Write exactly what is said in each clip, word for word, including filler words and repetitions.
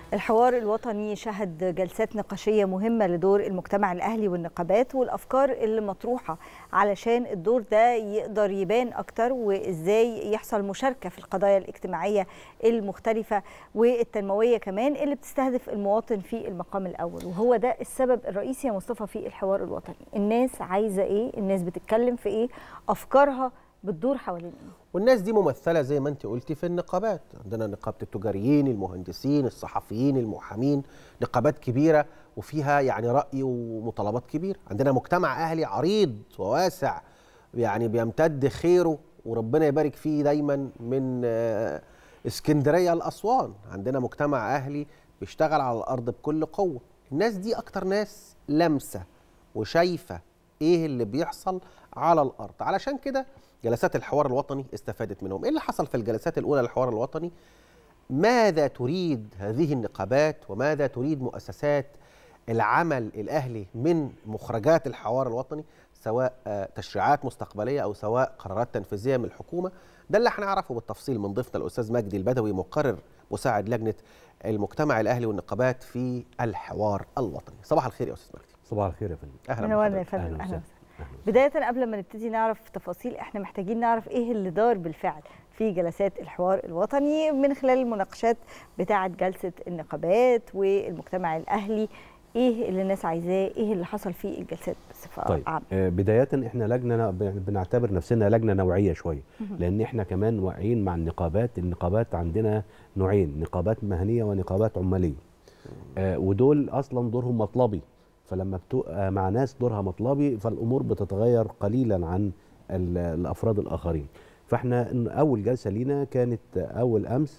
الحوار الوطني شهد جلسات نقاشية مهمة لدور المجتمع الأهلي والنقابات والأفكار اللي مطروحة علشان الدور ده يقدر يبان أكتر، وإزاي يحصل مشاركة في القضايا الاجتماعية المختلفة والتنموية كمان اللي بتستهدف المواطن في المقام الأول. وهو ده السبب الرئيسي يا مصطفى في الحوار الوطني. الناس عايزة إيه؟ الناس بتتكلم في إيه؟ أفكارها بتدور حوالين إيه؟ والناس دي ممثله زي ما انت قلتي في النقابات. عندنا نقابه التجاريين، المهندسين، الصحفيين، المحامين، نقابات كبيره وفيها يعني راي ومطالبات كبيره. عندنا مجتمع اهلي عريض وواسع يعني بيمتد خيره وربنا يبارك فيه دايما من اسكندريه لاسوان. عندنا مجتمع اهلي بيشتغل على الارض بكل قوه. الناس دي اكتر ناس لامسه وشايفه ايه اللي بيحصل على الارض. علشان كده جلسات الحوار الوطني استفادت منهم. ايه اللي حصل في الجلسات الاولى للحوار الوطني؟ ماذا تريد هذه النقابات وماذا تريد مؤسسات العمل الاهلي من مخرجات الحوار الوطني، سواء تشريعات مستقبليه او سواء قرارات تنفيذيه من الحكومه؟ ده اللي هنعرفه بالتفصيل من ضيفنا الاستاذ مجدي البدوي، مقرر مساعد لجنه المجتمع الاهلي والنقابات في الحوار الوطني. صباح الخير يا استاذ مجدي. صباح الخير يا فندم. اهلا منورنا يا فندم. اهلا. بداية قبل ما نبتدي نعرف تفاصيل، احنا محتاجين نعرف ايه اللي دار بالفعل في جلسات الحوار الوطني من خلال المناقشات بتاعة جلسة النقابات والمجتمع الأهلي. ايه اللي الناس عايزاه؟ ايه اللي حصل في الجلسات بصفة طيب عامة؟ آه بداية احنا لجنة بنعتبر نفسنا لجنة نوعية شوية، لأن احنا كمان واعيين مع النقابات. النقابات عندنا نوعين، نقابات مهنية ونقابات عمالية، آه ودول أصلا دورهم مطلبي. فلما بتبقى مع ناس دورها مطلبي فالامور بتتغير قليلا عن الافراد الاخرين. فاحنا اول جلسه لينا كانت اول امس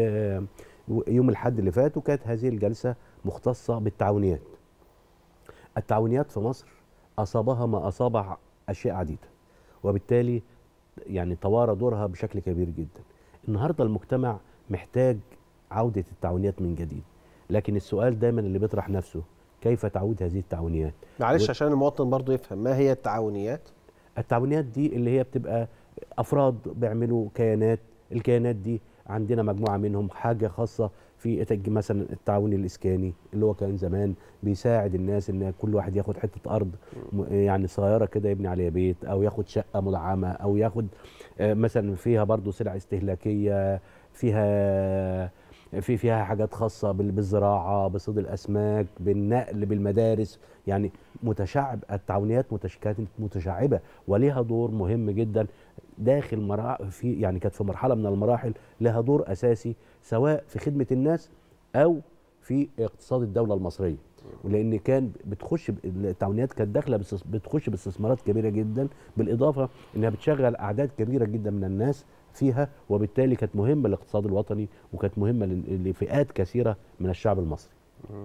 يوم الاحد اللي فات، وكانت هذه الجلسه مختصه بالتعاونيات. التعاونيات في مصر اصابها ما اصاب اشياء عديده، وبالتالي يعني توارى دورها بشكل كبير جدا. النهارده المجتمع محتاج عوده التعاونيات من جديد، لكن السؤال دايما اللي بيطرح نفسه كيف تعود هذه التعاونيات؟ معلش و... عشان المواطن برضو يفهم، ما هي التعاونيات؟ التعاونيات دي اللي هي بتبقى افراد بيعملوا كيانات. الكيانات دي عندنا مجموعه منهم حاجه خاصه في مثلا التعاون الاسكاني اللي هو كان زمان بيساعد الناس ان كل واحد ياخد حته ارض يعني صغيره كده يبني عليها بيت، او ياخد شقه مدعمه، او ياخد مثلا فيها برضو سلع استهلاكيه، فيها في فيها حاجات خاصه بالزراعه، بصيد الاسماك، بالنقل، بالمدارس. يعني متشعب. التعاونيات متش... كانت متشعبه وليها دور مهم جدا داخل مراحل في يعني كانت في مرحله من المراحل لها دور اساسي سواء في خدمه الناس او في اقتصاد الدوله المصريه. ولان كان بتخش التعاونيات كانت داخله بتخش باستثمارات كبيره جدا، بالاضافه انها بتشغل اعداد كبيره جدا من الناس فيها، وبالتالي كانت مهمه للاقتصاد الوطني وكانت مهمه لفئات كثيره من الشعب المصري.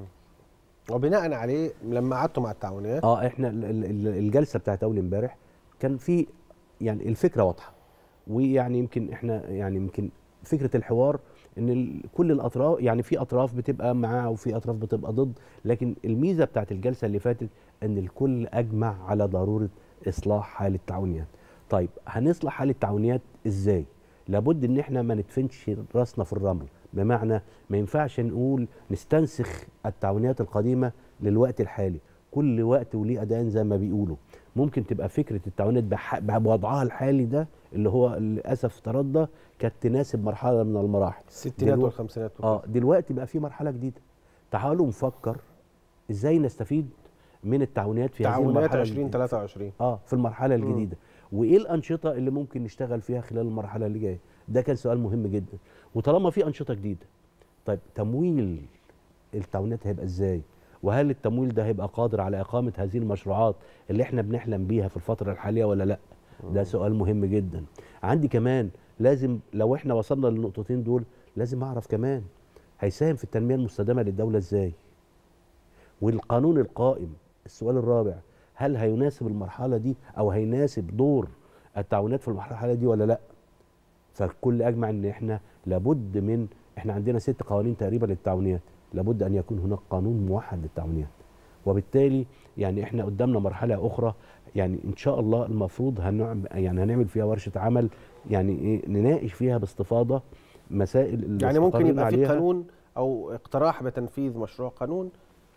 وبناء عليه لما قعدتوا مع التعاونيات اه احنا الجلسه بتاعت اول امبارح كان في يعني الفكره واضحه، ويعني يمكن احنا يعني يمكن فكره الحوار ان كل الاطراف يعني في اطراف بتبقى معاه وفي اطراف بتبقى ضد، لكن الميزه بتاعت الجلسه اللي فاتت ان الكل اجمع على ضروره اصلاح حال التعاونيات. طيب هنصلح حال التعاونيات ازاي؟ لابد ان احنا ما ندفنش راسنا في الرمل، بمعنى ما ينفعش نقول نستنسخ التعاونيات القديمه للوقت الحالي. كل وقت وليه اذان زي ما بيقولوا. ممكن تبقى فكره التعاونيات بوضعها الحالي ده اللي هو للاسف تردى كانت تناسب مرحله من المراحل الستينات والخمسينات. اه دلوقتي بقى في مرحله جديده. تعالوا نفكر ازاي نستفيد من التعاونيات في هذه المرحله تعاونيات عشرين ثلاثة وعشرين اه في المرحله الجديده. وايه الانشطه اللي ممكن نشتغل فيها خلال المرحله اللي جايه؟ ده كان سؤال مهم جدا. وطالما في انشطه جديده، طيب تمويل التعاونيات هيبقى ازاي؟ وهل التمويل ده هيبقى قادر على اقامه هذه المشروعات اللي احنا بنحلم بيها في الفتره الحاليه ولا لا؟ ده سؤال مهم جدا. عندي كمان لازم لو احنا وصلنا للنقطتين دول لازم اعرف كمان هيساهم في التنميه المستدامه للدوله ازاي؟ والقانون القائم السؤال الرابع، هل هيناسب المرحله دي او هيناسب دور التعاونات في المرحله دي ولا لا؟ فالكل اجمع ان احنا لابد من احنا عندنا ست قوانين تقريبا للتعاونيات، لابد ان يكون هناك قانون موحد للتعاونيات. وبالتالي يعني احنا قدامنا مرحله اخرى يعني ان شاء الله المفروض هنعمل يعني هنعمل فيها ورشه عمل يعني ايه نناقش فيها باستفاضه مسائل يعني ممكن يبقى في قانون او اقتراح بتنفيذ مشروع قانون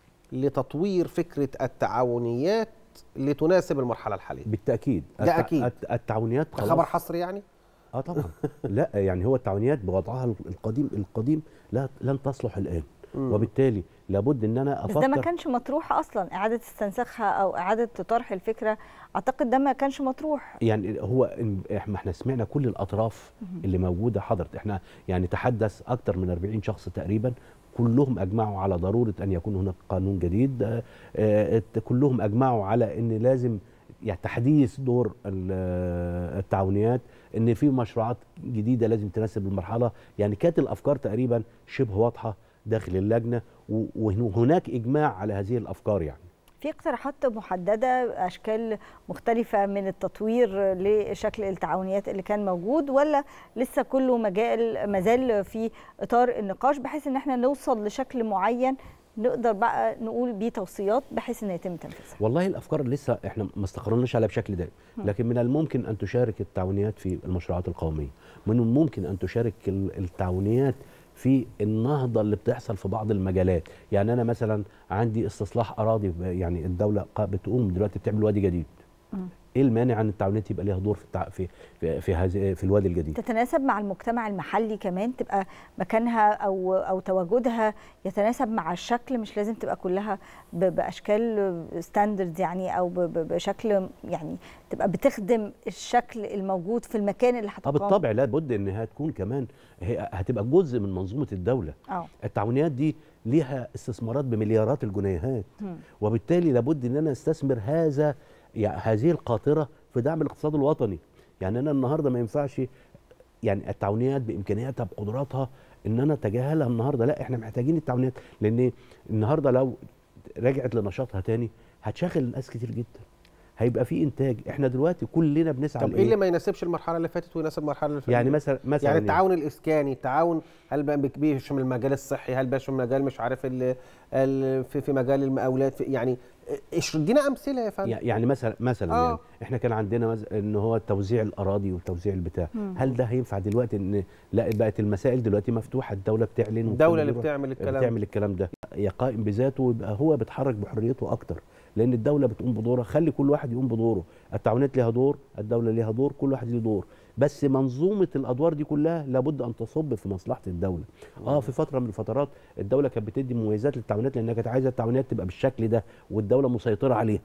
لتطوير فكره التعاونيات لتناسب المرحله الحاليه. بالتاكيد ده اكيد الت- التعاونيات ده خبر حصري يعني. اه طبعا. لا يعني هو التعاونيات بوضعها القديم القديم لا لن تصلح الان، مم. وبالتالي لابد ان انا افكر. بس ده ما كانش مطروح اصلا، اعاده استنساخها او اعاده طرح الفكره، اعتقد ده ما كانش مطروح. يعني هو إن- احنا احنا سمعنا كل الاطراف اللي موجوده حضرت، احنا يعني تحدث اكثر من أربعين شخص تقريبا، كلهم اجمعوا على ضروره ان يكون هناك قانون جديد. آه، آه، كلهم اجمعوا على ان لازم يعني تحديث دور ال- التعاونيات، ان في مشروعات جديده لازم تناسب المرحله. يعني كانت الافكار تقريبا شبه واضحه داخل اللجنه، و- وهناك اجماع على هذه الافكار. يعني في اقتراحات محدده، اشكال مختلفه من التطوير لشكل التعاونيات اللي كان موجود، ولا لسه كله مجال مازال في اطار النقاش بحيث ان احنا نوصل لشكل معين نقدر بقى نقول بيه توصيات بحيث ان يتم تنفيذها؟ والله الافكار لسه احنا ما استقرناش عليها بشكل دائم، لكن من الممكن ان تشارك التعاونيات في المشروعات القوميه، من الممكن ان تشارك ال- التعاونيات في النهضه اللي بتحصل في بعض المجالات. يعني انا مثلا عندي استصلاح اراضي، ب- يعني الدوله قا- بتقوم دلوقتي بتعمل وادي جديد. ايه المانع ان التعاونيات يبقى ليها دور في التع... في في في, هذه في الوادي الجديد؟ تتناسب مع المجتمع المحلي كمان، تبقى مكانها او او تواجدها يتناسب مع الشكل، مش لازم تبقى كلها ب- باشكال ستاندرد يعني، او ب- ب- بشكل يعني تبقى بتخدم الشكل الموجود في المكان اللي اه هتقام. بالطبع لابد انها تكون كمان هي هتبقى جزء من منظومه الدوله. اه التعاونيات دي ليها استثمارات بمليارات الجنيهات، مم. وبالتالي لابد ان انا استثمر هذا يعني هذه القاطره في دعم الاقتصاد الوطني. يعني انا النهارده ما ينفعش يعني التعاونيات بامكانياتها بقدراتها ان انا اتجاهلها النهارده، لا احنا محتاجين التعاونيات، لان النهارده لو رجعت لنشاطها تاني هتشغل ناس كتير جدا، هيبقى في انتاج. احنا دلوقتي كلنا بنسعى طب ايه اللي ما يناسبش المرحله اللي فاتت ويناسب المرحله اللي فاتت؟ يعني مثلا مثلا يعني التعاون الاسكاني، التعاون هل بقى بيشمل المجال الصحي، هل بيشمل مجال مش عارف ال ال في في مجال المقاولات، في يعني ايش ادينا امثله يا فندم. يعني مثلا مثلا آه. يعني احنا كان عندنا مز... ان هو توزيع الاراضي وتوزيع البتاع، مم. هل ده هينفع دلوقتي؟ ان لا بقت المسائل دلوقتي مفتوحه، الدوله بتعلن الدوله اللي وكل بتعمل الكلام بتعمل الكلام ده، يقائم بذاته ويبقى هو بيتحرك بحريته اكتر، لان الدوله بتقوم بدورها. خلي كل واحد يقوم بدوره، التعاونات ليها دور، الدوله ليها دور، كل واحد ليه دور، بس منظومه الادوار دي كلها لابد ان تصب في مصلحه الدوله. اه في فتره من الفترات الدوله كانت بتدي مميزات للتعاونات لانها كانت عايزه التعاونات تبقى بالشكل ده والدوله مسيطره عليها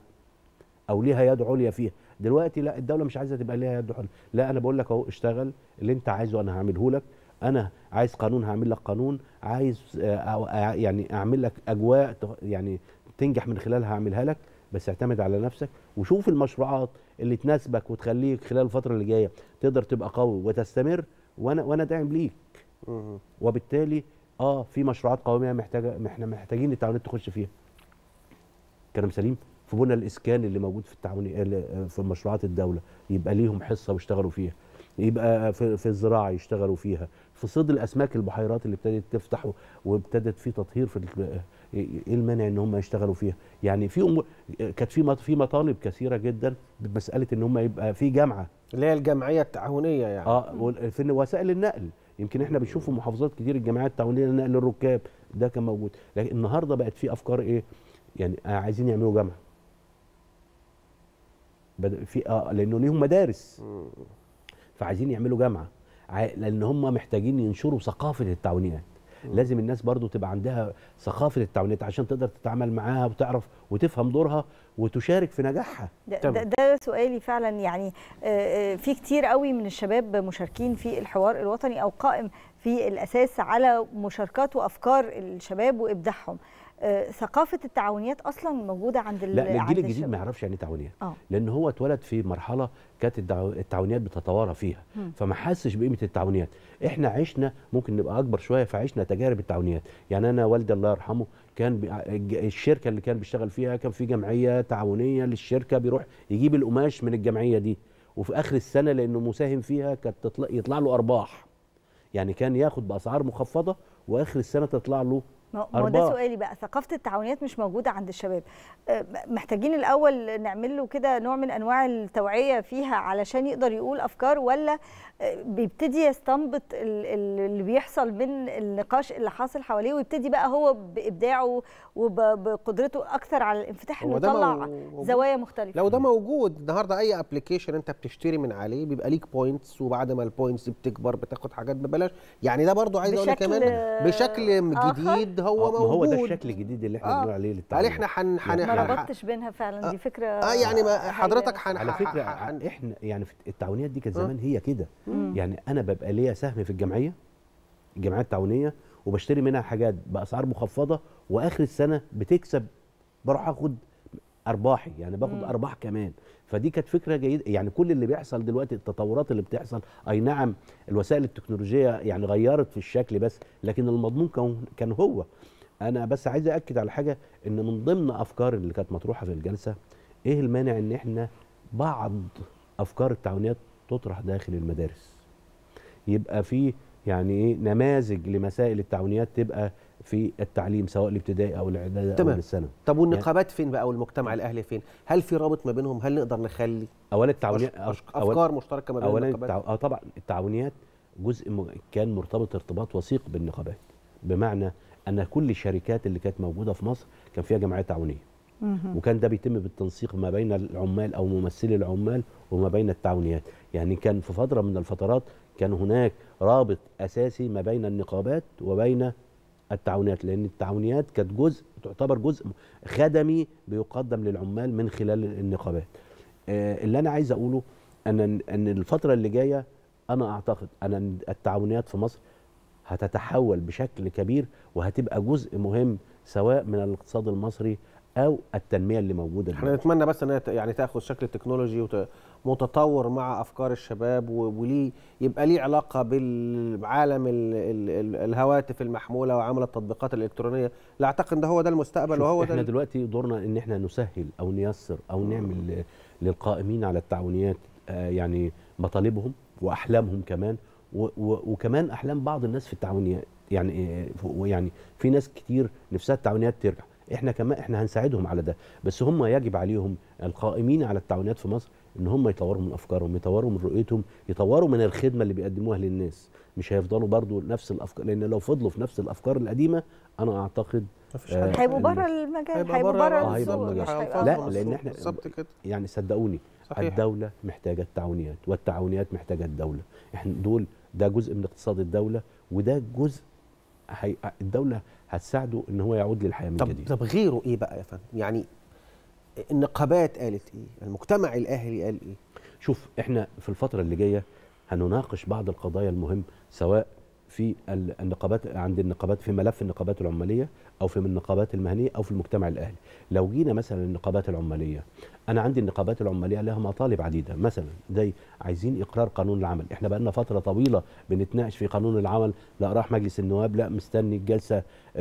او ليها يد عليا فيها. دلوقتي لا، الدوله مش عايزه تبقى ليها يد عليا، لا انا بقول لك اهو اشتغل اللي انت عايزه انا هعمله لك، انا عايز قانون هعمل لك قانون، عايز آه يعني اعمل لك اجواء يعني تنجح من خلالها هعملها لك، بس اعتمد على نفسك وشوف المشروعات اللي تناسبك وتخليك خلال الفتره اللي جايه تقدر تبقى قوي وتستمر، وانا وانا داعم ليك. مم. وبالتالي اه في مشروعات قوميه محتاجه احنا محتاجين التعاونات تخش فيها. كلام سليم. في بنى الاسكان اللي موجود في التعاون في مشروعات الدوله يبقى ليهم حصه ويشتغلوا فيها، يبقى في, في الزراعه يشتغلوا فيها، في صيد الاسماك البحيرات اللي ابتدت تفتح وابتدت في تطهير في ايه المانع ان هم يشتغلوا فيها؟ يعني في أم... كانت في في مطالب كثيره جدا بمساله ان هم يبقى في جامعه اللي هي الجمعيه التعاونيه يعني. اه في وسائل النقل. يمكن احنا بنشوف في محافظات كتير الجمعيات التعاونيه لنقل الركاب ده كان موجود، لكن النهارده بقت في افكار ايه؟ يعني عايزين يعملوا جامعه في اه لانه ليهم مدارس فعايزين يعملوا جامعه، لان هم محتاجين ينشروا ثقافه التعاونيات. لازم الناس برضو تبقى عندها ثقافه التعاونيات عشان تقدر تتعامل معاها وتعرف وتفهم دورها وتشارك في نجاحها. ده, ده, ده سؤالي فعلا. يعني في كتير قوي من الشباب مشاركين في الحوار الوطني او قائم في الاساس على مشاركات وافكار الشباب وابداعهم. ثقافه التعاونيات اصلا موجوده عند لا الجيل عند الجديد الشباب. ما يعرفش يعني تعاونيات، آه. لان هو اتولد في مرحله كانت التعاونيات بتتوارى فيها، م. فما حسش بقيمه التعاونيات. احنا عشنا ممكن نبقى اكبر شويه فعشنا تجارب التعاونيات. يعني انا والدي الله يرحمه كان الشركه اللي كان بيشتغل فيها كان في جمعيه تعاونيه للشركه، بيروح يجيب القماش من الجمعيه دي وفي اخر السنه لانه مساهم فيها كانت تطلع يطلع له ارباح، يعني كان ياخد باسعار مخفضه واخر السنه تطلع له ما هو ده سؤالي بقى، ثقافه التعاونيات مش موجوده عند الشباب، محتاجين الاول نعمل له كده نوع من انواع التوعيه فيها علشان يقدر يقول افكار، ولا بيبتدي يستنبط اللي بيحصل من النقاش اللي حاصل حواليه ويبتدي بقى هو بابداعه وبقدرته اكثر على الانفتاح انه يطلع زوايا مختلفه؟ لو ده موجود النهارده، اي ابلكيشن انت بتشتري من عليه بيبقى ليك بوينتس، وبعد ما البوينتس بتكبر بتاخد حاجات ببلاش، يعني ده برضو عايز اقول لك كمان بشكل جديد هو موجود. هو ده الشكل الجديد اللي احنا بنقول عليه للتعاون. احنا حن حن ما ربطتش بينها فعلا، دي فكره اه يعني حضرتك حن على فكره حن احنا يعني التعاونيات دي كانت زمان هي كده، يعني انا ببقى ليا سهم في الجمعيه الجمعيات التعاونيه وبشتري منها حاجات باسعار مخفضه، واخر السنه بتكسب بروح اخد ارباحي، يعني باخد مم. ارباح كمان. فدي كانت فكره جيده. يعني كل اللي بيحصل دلوقتي التطورات اللي بتحصل، اي نعم الوسائل التكنولوجيه يعني غيرت في الشكل بس، لكن المضمون كان كان هو. انا بس عايز اكد على حاجه، ان من ضمن افكار اللي كانت مطروحه في الجلسه، ايه المانع ان احنا بعض افكار التعاونيات تطرح داخل المدارس، يبقى في يعني ايه نماذج لمسائل التعاونيات تبقى في التعليم سواء الابتدائي او الاعدادي او الثانوي. طب والنقابات يعني فين بقى والمجتمع الاهلي فين؟ هل في رابط ما بينهم؟ هل نقدر نخلي اولا التعاونيات افكار مشتركه ما بين النقابات؟ التعو... اه طبعا التعاونيات جزء م... كان مرتبط ارتباط وثيق بالنقابات، بمعنى ان كل الشركات اللي كانت موجوده في مصر كان فيها جمعيات تعاونيه، وكان ده بيتم بالتنسيق ما بين العمال او ممثلي العمال وما بين التعاونيات. يعني كان في فتره من الفترات كان هناك رابط اساسي ما بين النقابات وبين التعاونيات، لان التعاونيات كانت جزء تعتبر جزء خدمي بيقدم للعمال من خلال النقابات. آه اللي انا عايز اقوله ان ان الفتره اللي جايه انا اعتقد ان التعاونيات في مصر هتتحول بشكل كبير وهتبقى جزء مهم سواء من الاقتصاد المصري او التنميه اللي موجوده. احنا نتمنى بس انها يعني تاخذ شكل تكنولوجي ومتطور مع افكار الشباب، وليه يبقى ليه علاقه بالعالم ال ال الهواتف المحموله وعمل التطبيقات الالكترونيه. لا اعتقد ده هو ده المستقبل، وهو احنا ده دلوقتي دورنا ان احنا نسهل او نيسر او نعمل للقائمين على التعاونيات آه يعني مطالبهم واحلامهم كمان، وكمان احلام بعض الناس في التعاونيات. يعني يعني في ناس كتير نفسها التعاونيات ترجع، احنا كمان احنا هنساعدهم على ده، بس هم يجب عليهم القائمين على التعاونيات في مصر ان هم يطوروا من افكارهم، يطوروا من رؤيتهم، يطوروا من الخدمه اللي بيقدموها للناس. مش هيفضلوا برضو نفس الافكار، لان لو فضلوا في نفس الافكار القديمه انا اعتقد هيبقوا بره المجال، هيبقوا بره السوق. لا لان احنا يعني صدقوني صحيح. الدوله محتاجه التعاونيات والتعاونيات محتاجه الدوله. احنا دول ده جزء من اقتصاد الدوله، وده جزء هي الدوله هتساعده ان هو يعود للحياه من جديد. طب غيره ايه بقى يا فندم؟ يعني النقابات قالت ايه؟ المجتمع الاهلي قال ايه؟ شوف احنا في الفتره اللي جايه هنناقش بعض القضايا المهم، سواء في النقابات عند النقابات في ملف النقابات العماليه او في النقابات المهنيه او في المجتمع الاهلي. لو جينا مثلا النقابات العماليه، انا عندي النقابات العماليه لها مطالب عديده، مثلا زي عايزين اقرار قانون العمل. احنا بقى لنا فتره طويله بنتناقش في قانون العمل، لا راح مجلس النواب، لا مستني الجلسه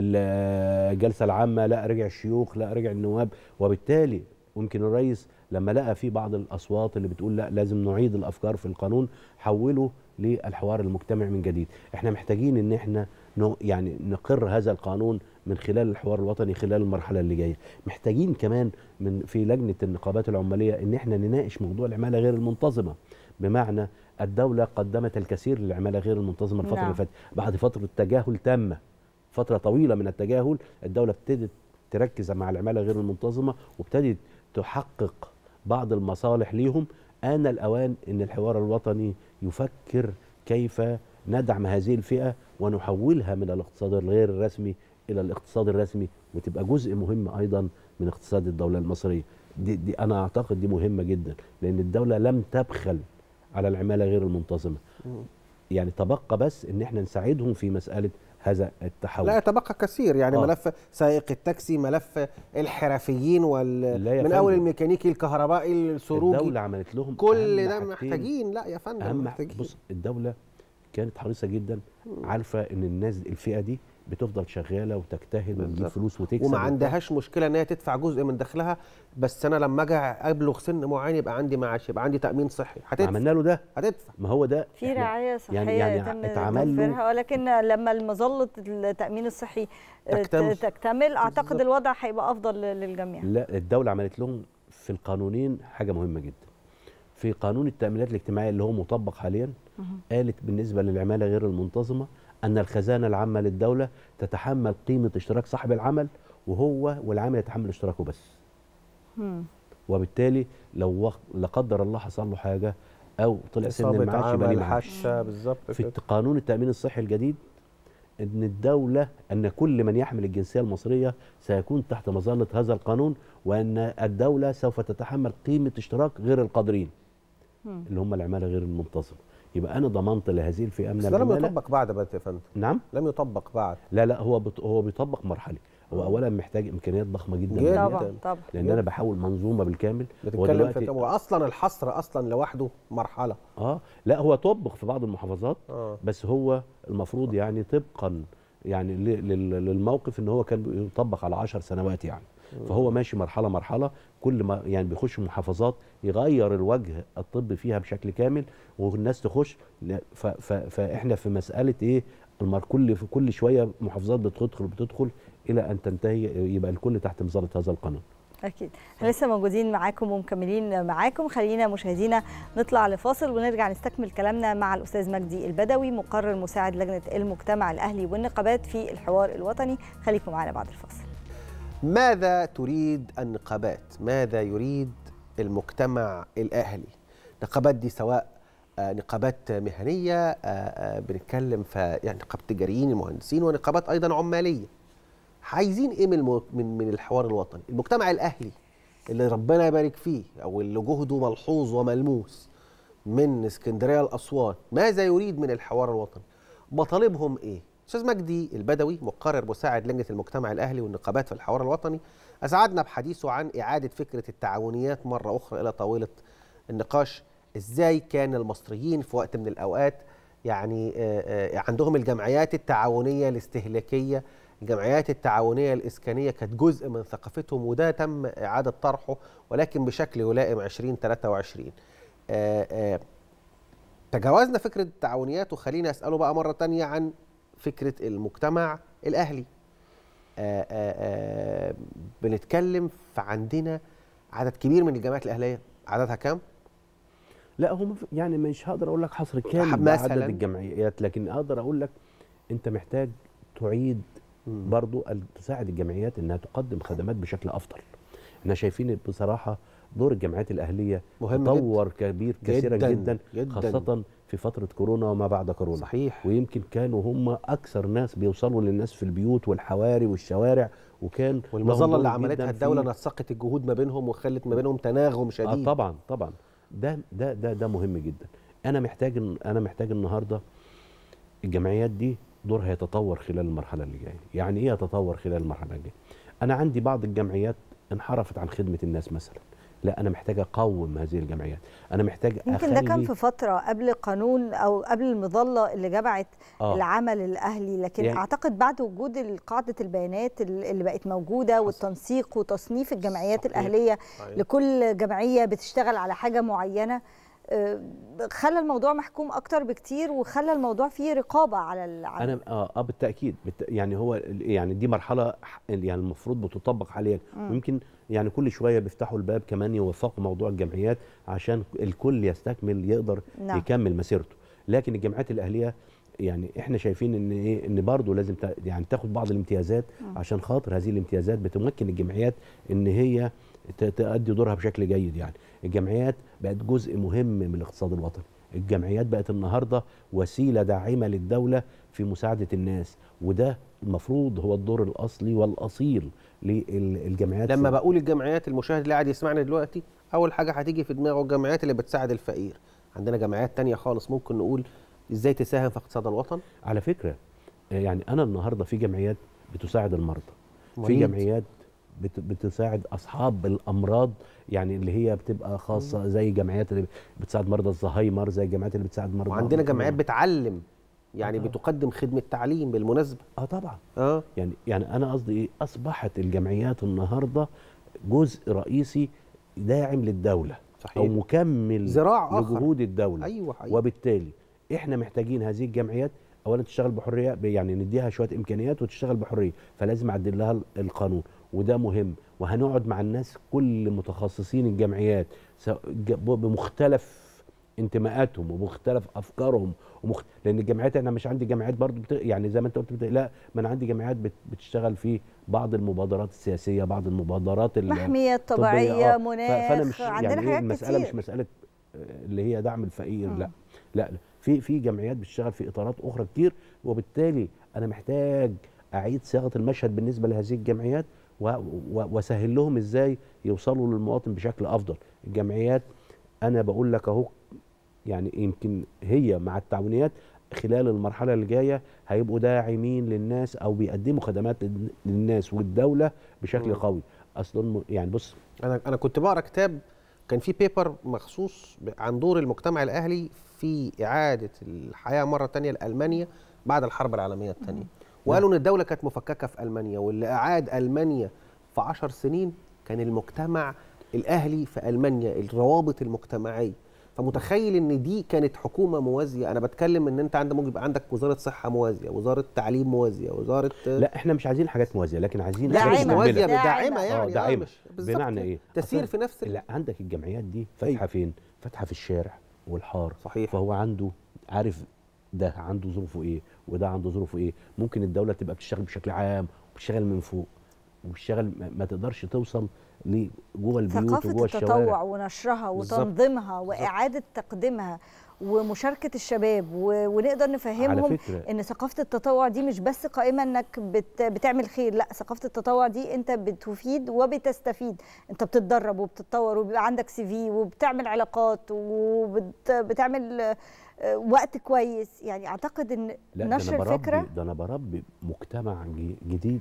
الجلسه العامه، لا رجع الشيوخ، لا رجع النواب، وبالتالي ممكن الرئيس لما لقى في بعض الاصوات اللي بتقول لا لازم نعيد الافكار في القانون، حوله للحوار المجتمعي من جديد. احنا محتاجين ان احنا يعني نقر هذا القانون من خلال الحوار الوطني خلال المرحله اللي جايه. محتاجين كمان من في لجنه النقابات العماليه ان احنا نناقش موضوع العماله غير المنتظمه، بمعنى الدوله قدمت الكثير للعماله غير المنتظمه الفتره اللي فاتت، بعد فتره تجاهل تامه، فتره طويله من التجاهل، الدوله ابتدت تركز مع العماله غير المنتظمه وابتدت تحقق بعض المصالح ليهم. آن الأوان أن الحوار الوطني يفكر كيف ندعم هذه الفئة ونحولها من الاقتصاد الغير الرسمي إلى الاقتصاد الرسمي، وتبقى جزء مهم أيضا من اقتصاد الدولة المصرية. دي, دي أنا أعتقد دي مهمة جدا، لأن الدولة لم تبخل على العمالة غير المنتظمة، يعني تبقى بس أن احنا نساعدهم في مسألة هذا التحول. لا يتبقى كثير، يعني آه. ملف سائق التاكسي، ملف الحرفيين وال من اول الميكانيكي الكهربائي السروجي، الدوله عملت لهم كل ده محتاجين. لا يا فندم محتاجين. بص الدوله كانت حريصه جدا، عارفه ان الناس الفئه دي بتفضل شغاله وتجتهد وتجيب فلوس وتكسب وما عندهاش مشكله ان هي تدفع جزء من دخلها، بس انا لما اجي ابلغ سن معين يبقى عندي معاش، يبقى عندي تامين صحي، هتدفع. عملنا له ده، هتدفع. ما هو ده في رعايه صحيه يعني يعني تم اتعمل له، ولكن لما المظله التامين الصحي تكتمل, تكتمل اعتقد بالزبط. الوضع هيبقى افضل للجميع. لا، الدوله عملت لهم في القانونين حاجه مهمه جدا. في قانون التامينات الاجتماعيه اللي هو مطبق حاليا، قالت بالنسبه للعماله غير المنتظمه ان الخزانه العامه للدوله تتحمل قيمه اشتراك صاحب العمل، وهو والعامل يتحمل اشتراكه بس. مم. وبالتالي لو لا قدر الله حصل له حاجه او طلع سن المعاش يبقى ليه معاش. بالظبط. في قانون التامين الصحي الجديد ان الدوله ان كل من يحمل الجنسيه المصريه سيكون تحت مظله هذا القانون، وان الدوله سوف تتحمل قيمه اشتراك غير القادرين اللي هم العماله غير المنتظمه. يبقى انا ضمنت لهذه الفئه من العماله. لم يطبق بعد بقى يا فندم. نعم، لم يطبق بعد. لا لا هو بط... هو بيطبق مرحلي. هو مم. اولا محتاج امكانيات ضخمه جدا جدا طبعا طبعا، لان انا بحاول منظومه بالكامل. بتتكلم في كم واصلا الحصر اصلا لوحده مرحله. اه لا هو طبق في بعض المحافظات. آه. بس هو المفروض يعني طبقا يعني للموقف ان هو كان يطبق على عشر سنوات يعني. فهو ماشي مرحله مرحله، كل ما يعني بيخش محافظات يغير الوجه الطبي فيها بشكل كامل والناس تخش. فاحنا في مساله ايه، كل في كل شويه محافظات بتدخل بتدخل الى ان تنتهي يبقى الكل تحت مظله هذا القانون. اكيد. احنا لسه موجودين معاكم ومكملين معاكم. خلينا مشاهدينا نطلع لفاصل ونرجع نستكمل كلامنا مع الاستاذ مجدي البدوي، مقرر مساعد لجنه المجتمع الاهلي والنقابات في الحوار الوطني. خليكم معنا بعد الفاصل. ماذا تريد النقابات؟ ماذا يريد المجتمع الأهلي؟ النقابات دي سواء نقابات مهنية، بنتكلم في يعني نقابة التجاريين المهندسين، ونقابات أيضا عمالية. عايزين إيه من من الحوار الوطني؟ المجتمع الأهلي اللي ربنا يبارك فيه أو اللي جهده ملحوظ وملموس من اسكندرية لأسوان، ماذا يريد من الحوار الوطني؟ مطالبهم إيه؟ أستاذ مجدي البدوي مقرر مساعد لجنة المجتمع الأهلي والنقابات في الحوار الوطني أسعدنا بحديثه عن إعادة فكرة التعاونيات مرة أخرى إلى طاولة النقاش. إزاي كان المصريين في وقت من الأوقات يعني عندهم الجمعيات التعاونية الاستهلاكية، الجمعيات التعاونية الإسكانية كانت جزء من ثقافتهم، وده تم إعادة طرحه ولكن بشكل يلائم ألفين وثلاثة وعشرين. تجاوزنا فكرة التعاونيات، وخلينا أسأله بقى مرة تانية عن فكرة المجتمع الأهلي. آآ آآ بنتكلم فعندنا عدد كبير من الجمعيات الأهلية، عددها كام؟ لا هم يعني مش هقدر أقول لك حصر كامل عدد الجمعيات، لكن أقدر أقول لك أنت محتاج تعيد م. برضو تساعد الجمعيات أنها تقدم خدمات بشكل أفضل. احنا شايفين بصراحة دور الجمعيات الأهلية تطور كبير كثيرا جدا, جدا, جدا خاصة في فترة كورونا وما بعد كورونا. صحيح. ويمكن كانوا هم أكثر ناس بيوصلوا للناس في البيوت والحواري والشوارع، وكان والمظلة اللي عملتها الدولة نسقت الجهود ما بينهم وخلت ما بينهم تناغم شديد. آه طبعا طبعا ده ده ده ده مهم جدا. أنا محتاج أنا محتاج النهارده الجمعيات دي دورها يتطور خلال المرحلة اللي جاية. يعني إيه يتطور خلال المرحلة اللي جاية؟ أنا عندي بعض الجمعيات انحرفت عن خدمة الناس مثلا، لا انا محتاج اقوم هذه الجمعيات. انا محتاج يمكن ده كان في فتره قبل قانون او قبل المظله اللي جمعت آه. العمل الاهلي، لكن يعني اعتقد بعد وجود قاعده البيانات اللي بقت موجوده والتنسيق وتصنيف الجمعيات صحيح. الاهليه صحيح. لكل جمعيه بتشتغل على حاجه معينه، خلى الموضوع محكوم اكتر بكتير، وخلى الموضوع فيه رقابه على العمل. انا اه, آه بالتاكيد بالت... يعني هو يعني دي مرحله يعني المفروض بتطبق حاليا، ويمكن يعني كل شويه بيفتحوا الباب كمان يوثقوا موضوع الجمعيات عشان الكل يستكمل يقدر نعم. يكمل مسيرته. لكن الجمعيات الاهليه يعني احنا شايفين ان ايه ان برضه لازم يعني تاخد بعض الامتيازات م. عشان خاطر هذه الامتيازات بتمكن الجمعيات ان هي تؤدي دورها بشكل جيد. يعني الجمعيات بقت جزء مهم من الاقتصاد الوطني. الجمعيات بقت النهارده وسيله داعمه للدوله في مساعده الناس، وده المفروض هو الدور الاصلي والاصيل للجمعيات. لما بقول الجمعيات، المشاهد اللي قاعد يسمعنا دلوقتي اول حاجه هتيجي في دماغه الجمعيات اللي بتساعد الفقير. عندنا جمعيات تانية خالص ممكن نقول ازاي تساهم في اقتصاد الوطن. على فكره يعني انا النهارده في جمعيات بتساعد المرضى، في جمعيات بتساعد اصحاب الامراض يعني اللي هي بتبقى خاصه، زي جمعيات اللي بتساعد مرضى الزهايمر، زي الجمعيات اللي بتساعد مرضى. وعندنا جمعيات بتعلم يعني آه. بتقدم خدمه تعليم بالمناسبه. اه طبعا. اه يعني يعني انا قصدي ايه، اصبحت الجمعيات النهارده جزء رئيسي داعم للدوله، صحيح. او مكمل ذراع آخر. لجهود الدوله. ايوه حقيقي. وبالتالي احنا محتاجين هذه الجمعيات اولا تشتغل بحريه، يعني نديها شويه امكانيات وتشتغل بحريه، فلازم اعدل لها القانون، وده مهم. وهنقعد مع الناس كل متخصصين الجمعيات بمختلف انتماءاتهم ومختلف افكارهم ومخت... لان الجمعيات، انا مش عندي جمعيات برضو بت... يعني زي ما انت قلت بت... لا، ما انا عندي جمعيات بت... بتشتغل في بعض المبادرات السياسيه، بعض المبادرات محميه الطبيه. طبيعيه، آه. مناخ، فانا مش عندنا يعني حاجات المساله كتير. مش مساله اللي هي دعم الفقير، مم. لا لا لا، في في جمعيات بتشتغل في اطارات اخرى كتير. وبالتالي انا محتاج اعيد صياغه المشهد بالنسبه لهذه الجمعيات واسهل لهم ازاي يوصلوا للمواطن بشكل افضل. الجمعيات انا بقول لك اهو، يعني يمكن هي مع التعاونيات خلال المرحله اللي جايه هيبقوا داعمين للناس، او بيقدموا خدمات للناس والدوله بشكل م. قوي. اصلا يعني بص، انا انا كنت بقرا كتاب، كان في بيبر مخصوص عن دور المجتمع الاهلي في اعاده الحياه مره ثانيه لالمانيا بعد الحرب العالميه الثانيه، وقالوا ان الدوله كانت مفككه في المانيا، واللي اعاد المانيا في عشر سنين كان المجتمع الاهلي في المانيا، الروابط المجتمعيه. فمتخيل ان دي كانت حكومه موازيه. انا بتكلم ان انت عندك ممكن يبقى عندك وزاره صحه موازيه، وزاره تعليم موازيه، وزاره لا احنا مش عايزين حاجات موازيه، لكن عايزين لا حاجات مش موازيه، داعمة. داعمه يعني. اه داعمه. بمعنى ايه؟ تسير في نفس لا، عندك الجمعيات دي فاتحه فين؟ فاتحه في الشارع والحار. صحيح. فهو عنده عارف ده عنده ظروفه ايه وده عنده ظروفه ايه. ممكن الدوله تبقى بتشتغل بشكل عام وبتشتغل من فوق وبتشتغل ما تقدرش توصل لجوه البيوت وجوه الشوارع. ثقافة التطوع ونشرها وتنظيمها وإعادة تقديمها ومشاركة الشباب، ونقدر نفهمهم ان ثقافة التطوع دي مش بس قائمة انك بت بتعمل خير، لا، ثقافة التطوع دي انت بتفيد وبتستفيد، انت بتتدرب وبتتطور وبيبقى عندك سي في وبتعمل علاقات وبتعمل وقت كويس. يعني اعتقد ان نشر الفكرة ده انا بربي مجتمع جديد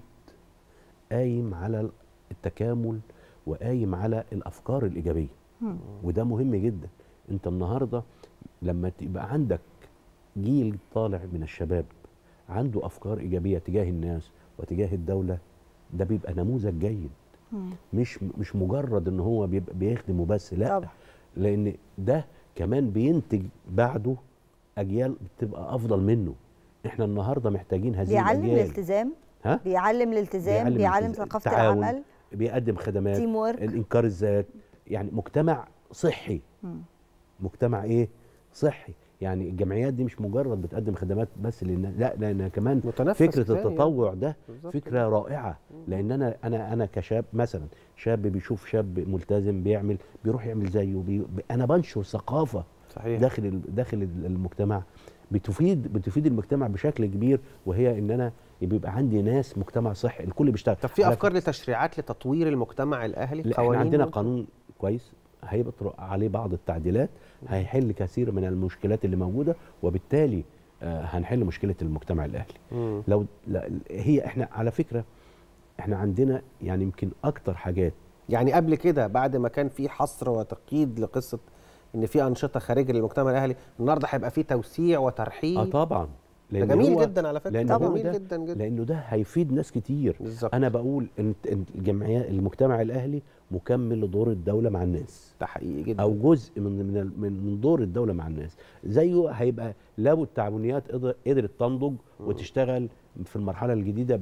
قايم على التكامل وقايم على الافكار الايجابيه، م. وده مهم جدا. انت النهارده لما تبقى عندك جيل طالع من الشباب عنده افكار ايجابيه تجاه الناس وتجاه الدوله، ده بيبقى نموذج جيد. م. مش مش مجرد ان هو بيبقى بيخدمه بس، لا طبعا. لان ده كمان بينتج بعده اجيال بتبقى افضل منه. احنا النهارده محتاجين هذه بيعلم الاجيال. الالتزام، ها؟ بيعلم الالتزام، بيعلم, بيعلم ثقافه العمل، بيقدم خدمات، الانكار الذات، يعني مجتمع صحي. م. مجتمع ايه؟ صحي. يعني الجمعيات دي مش مجرد بتقدم خدمات بس للناس، لا، لان كمان فكره التطوع ده فكره رائعه. لان انا انا انا كشاب مثلا، شاب بيشوف شاب ملتزم بيعمل بيروح يعمل زيه، بي انا بنشر ثقافه صحيح. داخل داخل المجتمع بتفيد بتفيد المجتمع بشكل كبير، وهي ان انا بيبقى عندي ناس مجتمع صحي الكل بيشتغل. طب في افكار لتشريعات لتطوير المجتمع الاهلي؟ لا، احنا عندنا قانون كويس هيبقى عليه بعض التعديلات، هيحل كثير من المشكلات اللي موجوده، وبالتالي آه هنحل مشكله المجتمع الاهلي. مم. لو لا هي احنا على فكره احنا عندنا يعني يمكن اكتر حاجات، يعني قبل كده بعد ما كان في حصر وتقييد لقصه ان في انشطه خارجه للمجتمع الاهلي، النهارده هيبقى في توسيع وترحيب. اه طبعا، ده جميل جدا على فكره، لأنه جميل ده جدا جدا، لانه ده هيفيد ناس كتير. بالزبط. انا بقول ان الجمعيه المجتمع الاهلي مكمل لدور الدوله مع الناس، ده حقيقي جدا، او جزء من من من دور الدوله مع الناس. زيه هيبقى لو التعاونيات قدرت تنضج وتشتغل في المرحله الجديده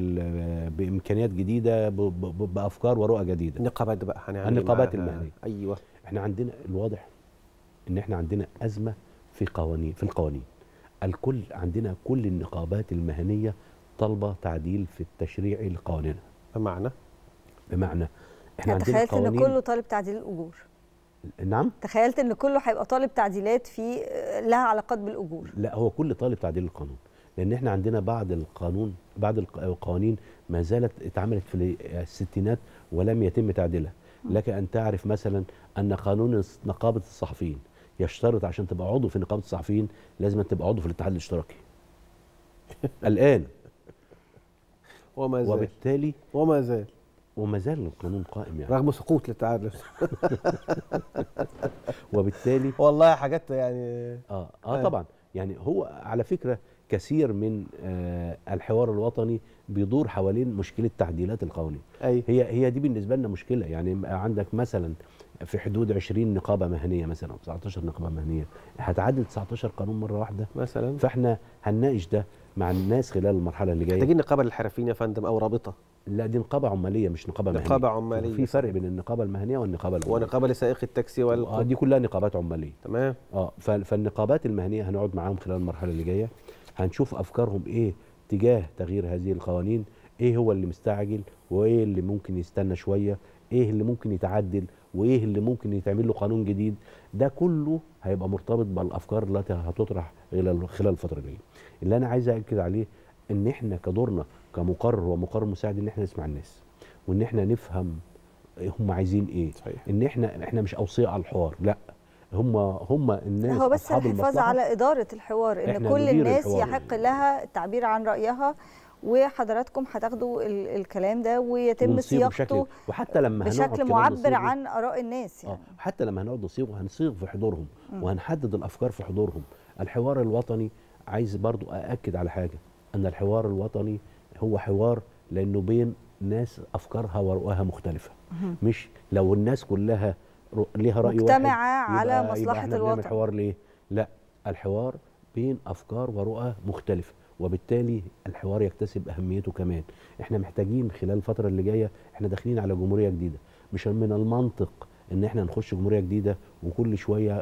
بامكانيات جديده بافكار ورؤى جديده. النقابات بقى هنعمل النقابات المهنيه. ايوه، احنا عندنا الواضح ان احنا عندنا ازمه في قوانين في القوانين. الكل عندنا كل النقابات المهنيه طالبه تعديل في التشريع لقوانينها. بمعنى بمعنى احنا عندنا تخيلت قوانين. ان كله طالب تعديل الاجور. نعم، تخيلت ان كله هيبقى طالب تعديلات في لها علاقات بالاجور. لا، هو كل طالب تعديل القانون، لان احنا عندنا بعض القانون بعض القوانين ما زالت اتعملت في الستينات ولم يتم تعديلها. لك ان تعرف مثلا ان قانون نقابه الصحفيين يشترط عشان تبقى عضو في نقابه الصحفيين لازم تبقى عضو في الاتحاد الاشتراكي. الان وما زال وبالتالي وما زال وما زال القانون قائم، يعني رغم سقوط الاتحاد. وبالتالي والله حاجات يعني اه اه طبعا. يعني هو على فكره كثير من آه الحوار الوطني بيدور حوالين مشكله تعديلات القوانين. أي. هي هي دي بالنسبه لنا مشكله. يعني عندك مثلا في حدود عشرين نقابه مهنيه مثلا او تسعتاشر نقابه مهنيه، هتعدل تسعتاشر قانون مره واحده مثلا. فاحنا هنناقش ده مع الناس خلال المرحله اللي جايه. محتاجين نقابه للحرفيين يا فندم او رابطه. لا دي نقابه عماليه مش نقابه مهنيه. نقابه عماليه. في فرق بين النقابه المهنيه والنقابه العماليه. ونقابه لسائق التاكسي وال اه دي كلها نقابات عماليه. تمام. اه فالنقابات المهنيه هنقعد معاهم خلال المرحله اللي جايه، هنشوف افكارهم ايه تجاه تغيير هذه القوانين، ايه هو اللي مستعجل وايه اللي ممكن يستنى شويه، ايه اللي ممكن يتعدل وايه اللي ممكن يتعمل له قانون جديد. ده كله هيبقى مرتبط بالافكار التي هتطرح خلال الفتره الجايه. اللي انا عايز اكد عليه ان احنا كدورنا كمقرر ومقرر مساعد ان احنا نسمع الناس وان احنا نفهم هم عايزين ايه. صحيح. ان احنا احنا مش اوصياء على الحوار، لا هم هم الناس هو بس الحفاظ على اداره الحوار، ان كل الناس يحق لها التعبير عن رايها، وحضراتكم هتاخدوا الكلام ده ويتم صياغته وحتى لما بشكل معبر عن اراء الناس يعني. آه حتى لما هنقعد نصيغه هنصيغ في حضورهم م. وهنحدد الافكار في حضورهم. الحوار الوطني عايز برضو ااكد على حاجه، ان الحوار الوطني هو حوار لانه بين ناس افكارها ورؤاها مختلفه. م. مش لو الناس كلها ليها راي مجتمعه واحد على مصلحه يبقى الوطن. الحوار ليه؟ لا، الحوار بين افكار ورؤى مختلفه، وبالتالي الحوار يكتسب اهميته كمان. احنا محتاجين خلال الفتره اللي جايه، احنا داخلين على جمهوريه جديده، مش من المنطق ان احنا نخش جمهوريه جديده وكل شويه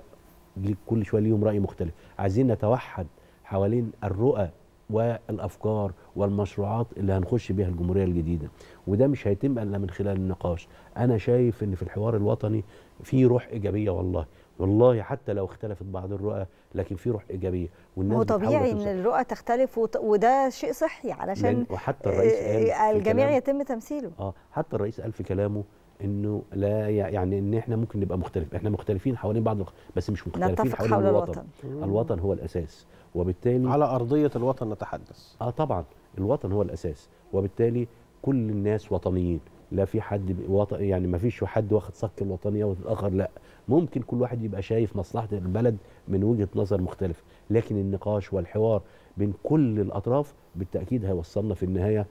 كل شويه ليهم راي مختلف. عايزين نتوحد حوالين الرؤى والافكار والمشروعات اللي هنخش بيها الجمهوريه الجديده، وده مش هيتم الا من خلال النقاش. انا شايف ان في الحوار الوطني في روح ايجابيه، والله والله حتى لو اختلفت بعض الرؤى لكن في روح ايجابيه، والناس هو طبيعي ان الرؤى تختلف وده شيء صحي علشان وحتى الرئيس قال الجميع يتم تمثيله. اه حتى الرئيس قال في كلامه انه لا يعني ان احنا ممكن نبقى مختلف، احنا مختلفين حوالين بعض بس مش مختلفين حوالين حول الوطن. الوطن. الوطن هو الاساس، وبالتالي على ارضيه الوطن نتحدث. اه طبعا الوطن هو الاساس، وبالتالي كل الناس وطنيين، لا في حد وطن يعني ما فيش حد واخد صك الوطنيه والاخر لا، ممكن كل واحد يبقى شايف مصلحه البلد من وجهه نظر مختلفه، لكن النقاش والحوار بين كل الاطراف بالتاكيد هيوصلنا في النهايه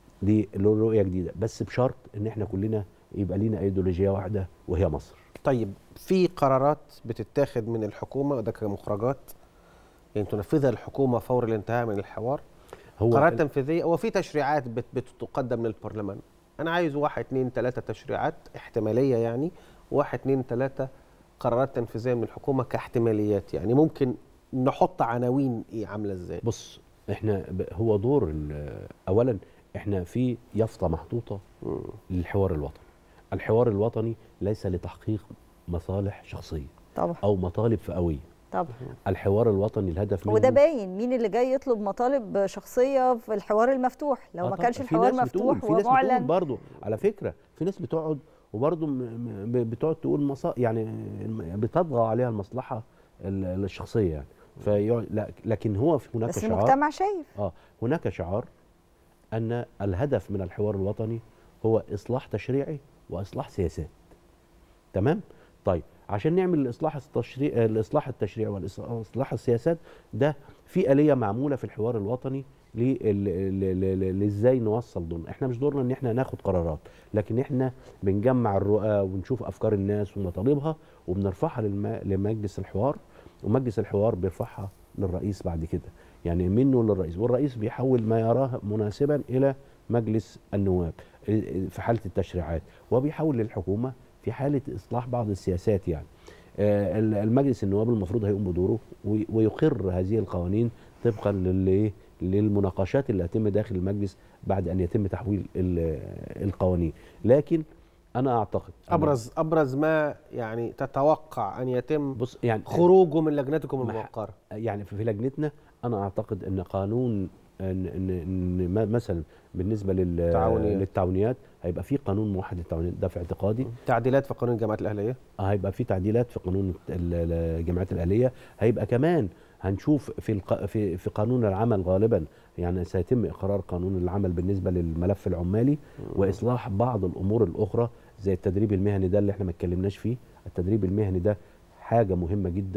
لرؤيه جديده، بس بشرط ان احنا كلنا يبقى لينا ايديولوجيه واحده وهي مصر. طيب في قرارات بتتاخد من الحكومه وده كمخرجات يعني تنفذها الحكومه فور الانتهاء من الحوار، هو قرارات تنفيذيه وفي تشريعات بت بتقدم للبرلمان. انا عايز واحد اتنين تلاته تشريعات احتماليه، يعني واحد اتنين تلاته قرارات تنفيذيه من الحكومه كاحتماليات، يعني ممكن نحط عناوين ايه عامله ازاي؟ بص احنا هو دور اولا احنا في يافطه محطوطه للحوار الوطني. الحوار الوطني ليس لتحقيق مصالح شخصيه طبعا او مطالب فئويه. طبعا الحوار الوطني الهدف منه وده باين مين اللي جاي يطلب مطالب شخصيه في الحوار المفتوح. لو ما كانش الحوار مفتوح ومعلن برضه على فكره في ناس بتقعد وبرضه بتقعد تقول مصا يعني بتطغى عليها المصلحه الشخصيه يعني في لا لكن هو في هناك بس شعار، بس المجتمع شايف اه هناك شعار ان الهدف من الحوار الوطني هو اصلاح تشريعي واصلاح سياسات. تمام؟ طيب عشان نعمل الاصلاح التشريعي الاصلاح التشريعي واصلاح السياسات ده في آلية معموله في الحوار الوطني لازاي نوصل دورنا. احنا مش دورنا ان احنا ناخد قرارات، لكن احنا بنجمع الرؤى ونشوف افكار الناس ومطالبها وبنرفعها لمجلس الحوار، ومجلس الحوار بيرفعها للرئيس بعد كده، يعني منه للرئيس، والرئيس بيحول ما يراه مناسبا الى مجلس النواب في حاله التشريعات، وبيحول للحكومه في حاله اصلاح بعض السياسات. يعني المجلس النواب المفروض هيقوم بدوره ويقر هذه القوانين طبقا للمناقشات اللي هتتم داخل المجلس بعد ان يتم تحويل القوانين. لكن انا اعتقد ابرز ابرز ما يعني تتوقع ان يتم بص يعني خروجه من لجنتكم الموقره. يعني في لجنتنا انا اعتقد ان قانون ان ان مثلا بالنسبه للتعاونيات, للتعاونيات هيبقى في قانون موحد للتعاونيات، ده في اعتقادي. تعديلات في قانون الجمعيات الاهليه، اه هيبقى في تعديلات في قانون الجمعيات الاهليه، هيبقى كمان هنشوف في الق... في في قانون العمل غالبا يعني سيتم اقرار قانون العمل بالنسبه للملف العمالي واصلاح بعض الامور الاخرى زي التدريب المهني ده اللي احنا ما اتكلمناش فيه. التدريب المهني ده حاجه مهمه جدا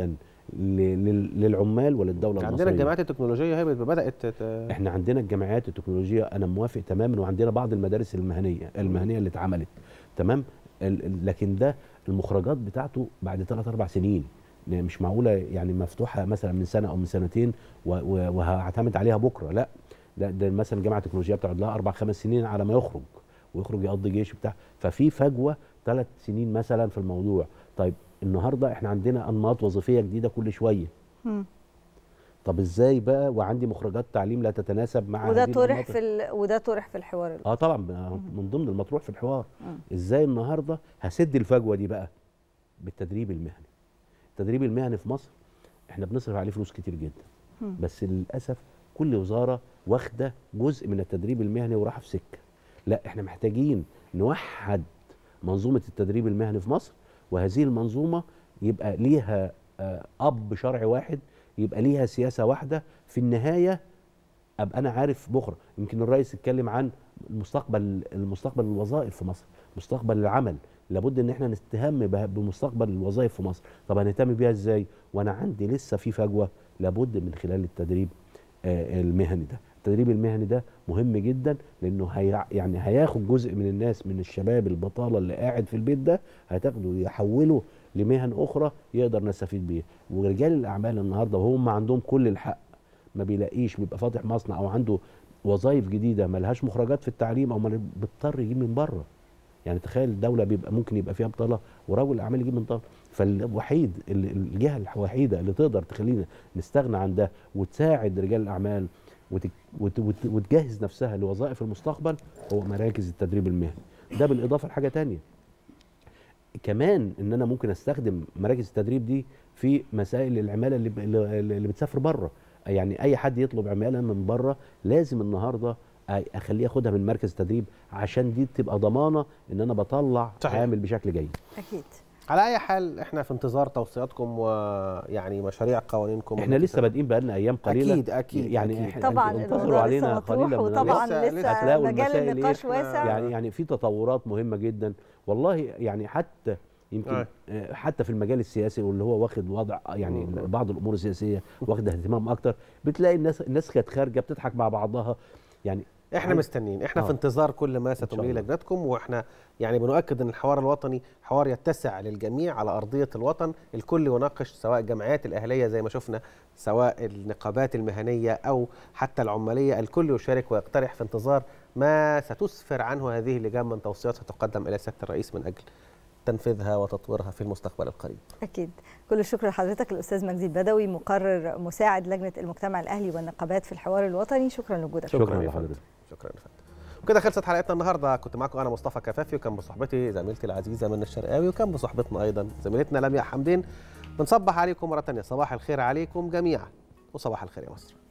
للعمال وللدوله المصريه. عندنا الجامعات التكنولوجيه هي بدات تت... احنا عندنا الجامعات التكنولوجيه انا موافق تماما، وعندنا بعض المدارس المهنيه المهنيه اللي اتعملت تمام، لكن ده المخرجات بتاعته بعد ثلاث اربع سنين، مش معقوله يعني مفتوحه مثلا من سنه او من سنتين وهعتمد عليها بكره، لا ده, ده مثلا الجامعه التكنولوجيه بتقعد لها اربع خمس سنين على ما يخرج ويخرج يقضي جيش بتاع، ففي فجوه ثلاث سنين مثلا في الموضوع. طيب النهارده احنا عندنا انماط وظيفيه جديده كل شويه. م. طب ازاي بقى وعندي مخرجات تعليم لا تتناسب مع وده طرح في ال... وده طرح في الحوار الوطني. اه طبعا من ضمن المطروح في الحوار. م. ازاي النهارده هسد الفجوه دي بقى؟ بالتدريب المهني. التدريب المهني في مصر احنا بنصرف عليه فلوس كتير جدا. م. بس للاسف كل وزاره واخده جزء من التدريب المهني وراح في سكه. لا احنا محتاجين نوحد منظومه التدريب المهني في مصر، وهذه المنظومه يبقى ليها اب شرعي واحد، يبقى ليها سياسه واحده، في النهايه ابقى انا عارف بكره. يمكن الرئيس اتكلم عن المستقبل المستقبل الوظائف في مصر، مستقبل العمل، لابد ان احنا نهتم بمستقبل الوظائف في مصر. طب هنهتم بيها ازاي وانا عندي لسه في فجوه؟ لابد من خلال التدريب المهني ده. التدريب المهني ده مهم جدا، لانه هي يعني هياخد جزء من الناس، من الشباب البطاله اللي قاعد في البيت ده، هتاخده يحوله لمهن اخرى يقدر نستفيد بيها. ورجال الاعمال النهارده وهم عندهم كل الحق ما بيلاقيش، بيبقى فاتح مصنع او عنده وظائف جديده ما لهاش مخرجات في التعليم، او ما بيضطر يجيب من بره. يعني تخيل الدوله بيبقى ممكن يبقى فيها بطاله ورجل الاعمال يجيب من بره. فالوحيد الجهه الوحيده اللي تقدر تخلينا نستغنى عن ده وتساعد رجال الاعمال وتجهز نفسها لوظائف المستقبل هو مراكز التدريب المهني. ده بالاضافه لحاجه ثانيه كمان، ان انا ممكن استخدم مراكز التدريب دي في مسائل العماله اللي اللي بتسافر بره. يعني اي حد يطلب عماله من بره لازم النهارده اخليه ياخدها من مركز التدريب، عشان دي تبقى ضمانه ان انا بطلع عامل بشكل جيد. اكيد. على اي حال احنا في انتظار توصياتكم ويعني مشاريع قوانينكم. احنا لسه بادئين بقالنا ايام قليله. اكيد اكيد يعني أكيد. طبعا انتظروا علينا قليلا، وطبعا لسه مجال النقاش واسع. يعني يعني في تطورات مهمه جدا والله. يعني حتى يمكن آه. حتى في المجال السياسي واللي هو واخد وضع يعني م- بعض الامور السياسيه واخده اهتمام اكتر، بتلاقي الناس الناس كانت خارجه بتضحك مع بعضها. يعني احنا مستنيين، احنا آه. في انتظار كل ما ستمليه لجنتكم، واحنا يعني بنؤكد ان الحوار الوطني حوار يتسع للجميع على ارضيه الوطن، الكل يناقش، سواء الجمعيات الاهليه زي ما شفنا، سواء النقابات المهنيه او حتى العماليه، الكل يشارك ويقترح في انتظار ما ستسفر عنه هذه اللجان من توصيات ستقدم الى سياده الرئيس من اجل تنفيذها وتطويرها في المستقبل القريب. أكيد. كل الشكر لحضرتك الأستاذ مجدي البدوي، مقرر مساعد لجنة المجتمع الأهلي والنقابات في الحوار الوطني. شكرا لوجودك. شكرا لحضرتك. شكرا لفندم. وكده خلصت حلقتنا النهارده، كنت معكم انا مصطفى كفافي، وكان بصحبتي زميلتي العزيزه منى الشرقاوي، وكان بصحبتنا ايضا زميلتنا لمياء حمدين. بنصبح عليكم مره ثانيه، صباح الخير عليكم جميعا وصباح الخير يا مصر.